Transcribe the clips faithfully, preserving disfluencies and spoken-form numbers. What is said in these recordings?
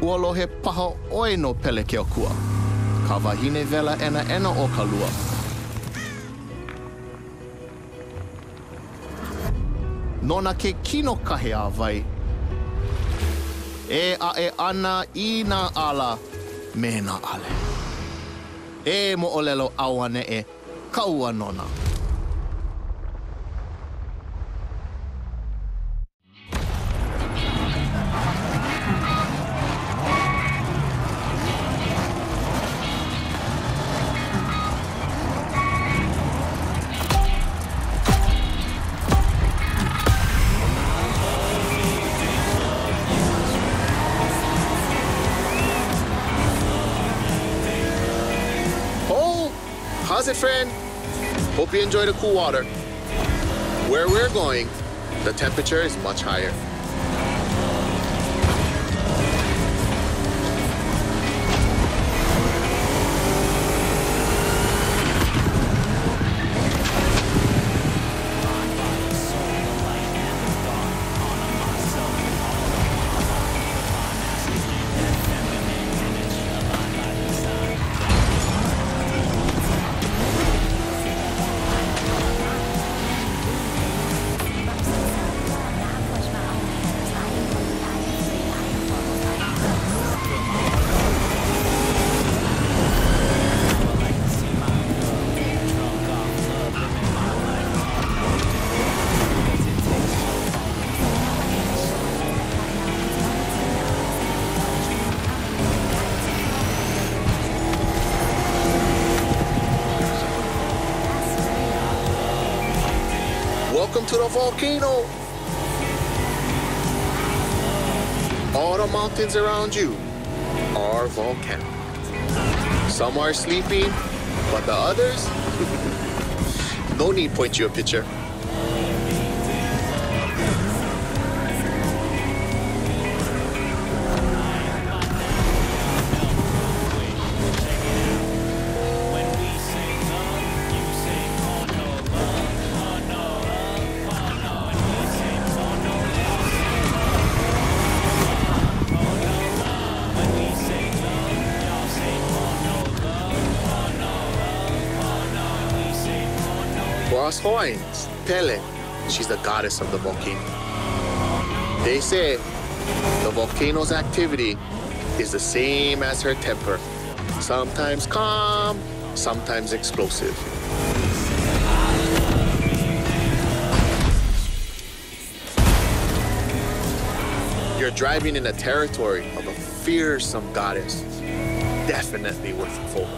ua lohe paha oi no pele ke okua. Ka wahine vela ena ena o ka lua. Nona ke kino kahe a vai. E a e ana I nā ala me nā ale. E mo olelo awane e kaua nona. How's it, friend? Hope you enjoy the cool water. Where we're going, the temperature is much higher. Welcome to the volcano. All the mountains around you are volcanic. Some are sleeping, but the others, no need to point you a picture. For us Hawaiians, Pele, she's the goddess of the volcano. They say the volcano's activity is the same as her temper, sometimes calm, sometimes explosive. You're driving in the territory of a fearsome goddess, definitely worth a photo.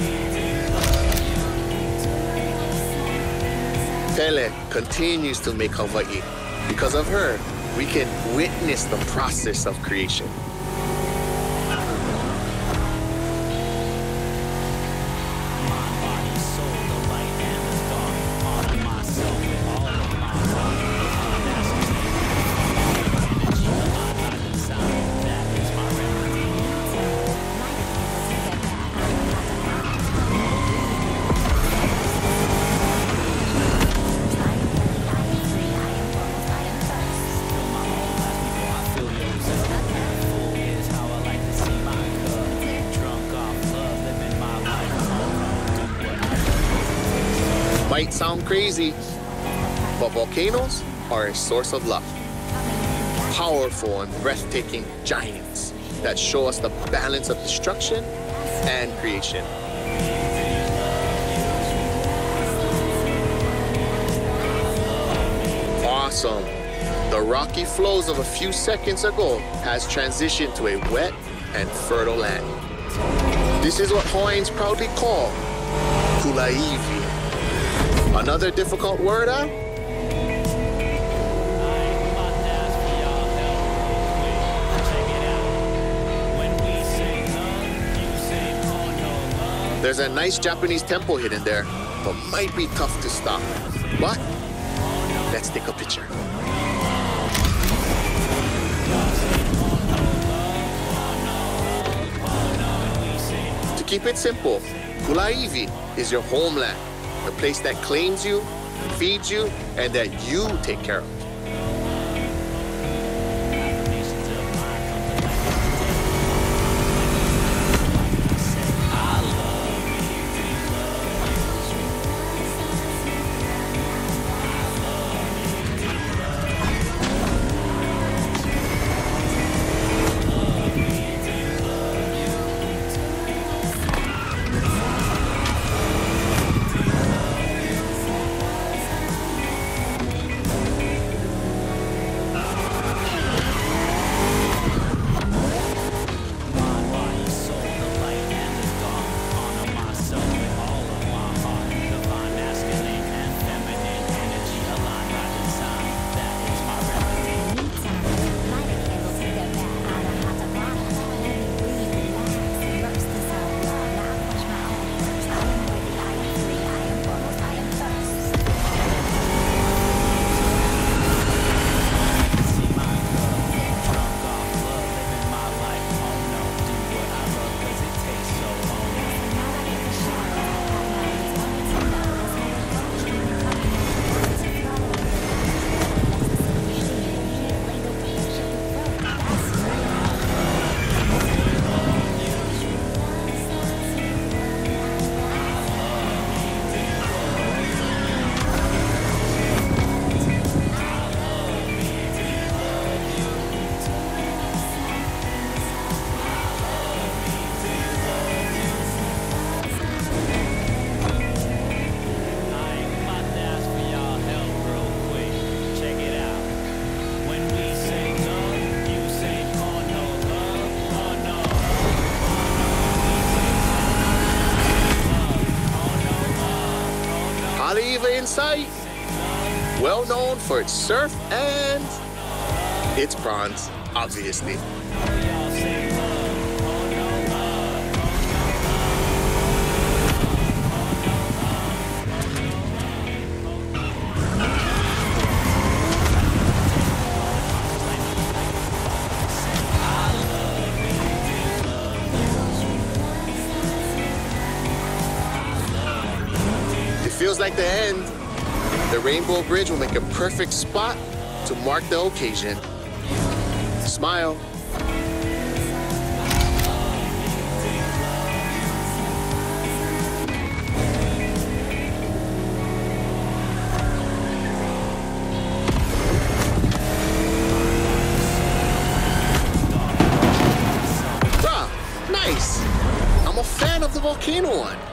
Pele continues to make Hawaii. Because of her, we can witness the process of creation. Might sound crazy, but volcanoes are a source of love. Powerful and breathtaking giants that show us the balance of destruction and creation. Awesome. The rocky flows of a few seconds ago has transitioned to a wet and fertile land. This is what Hawaiians proudly call Kulaivi. Another difficult word, huh? There's a nice Japanese temple hidden there, but might be tough to stop. But let's take a picture. To keep it simple, Kulaivi is your homeland. The place that claims you, feeds you, and that you take care of. site, well known for its surf and its bronze, obviously. Feels like the end. The Rainbow Bridge will make a perfect spot to mark the occasion. Smile. Bruh, nice. I'm a fan of the volcano one.